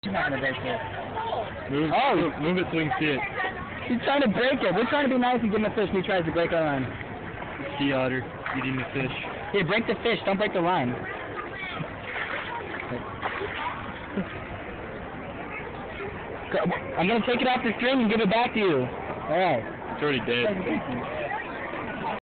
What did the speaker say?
She's not gonna break it. Move it so we can see it. She's trying to break it. We're trying to be nice and give him a fish, and he tries to break our line. Sea otter eating the fish. Here, break the fish. Don't break the line. I'm gonna take it off the string and give it back to you. All right. It's already dead.